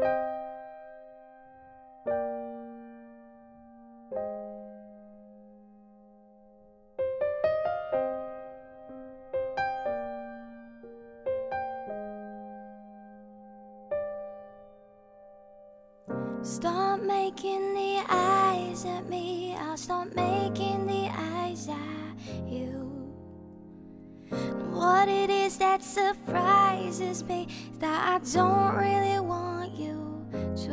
Stop making the eyes at me, I'll stop making the eyes at you. What it is that surprises me is that I don't really want you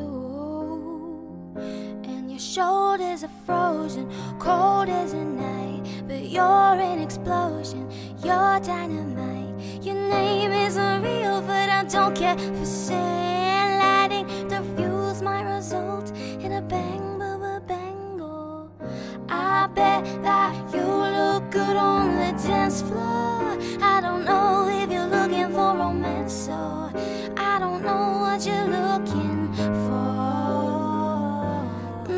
to. And your shoulders are frozen, cold as a night, but you're an explosion, you're dynamite. Your name isn't real, but I don't care for saying lighting the fuse might result in a bang, bangle. I bet that you look good on the dance floor. I don't know if you're looking for romance, or I don't know what you're looking for.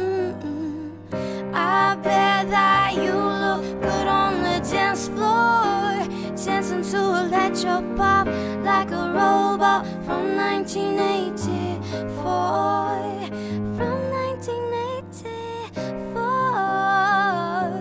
I bet that you look good on the dance floor, dancing to electro pop like a robot from 1984. From 1984.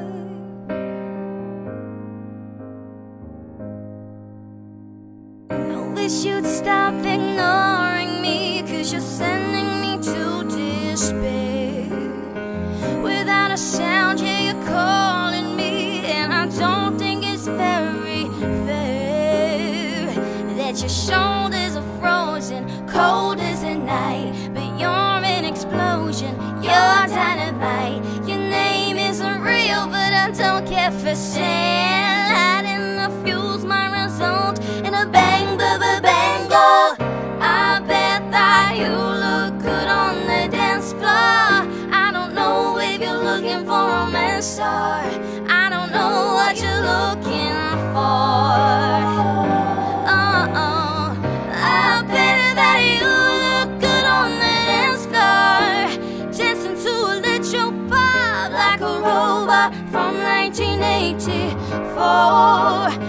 I wish you'd stop ignoring me, 'cause you're sending me to despair. Without a sound, yeah, you're calling me, and I don't think it's very fair that your shoulders are frozen, cold as a night, but you're an explosion, you're dynamite. Your name isn't real, but I don't care for saying lighting the fuse might result in a bang, bangle. I bet that you look good on the dance floor. I don't know if you're looking for romance, or I don't know what you're looking for. I bet that you look good on the dance floor, dancing to electro pop like a robot from 1984.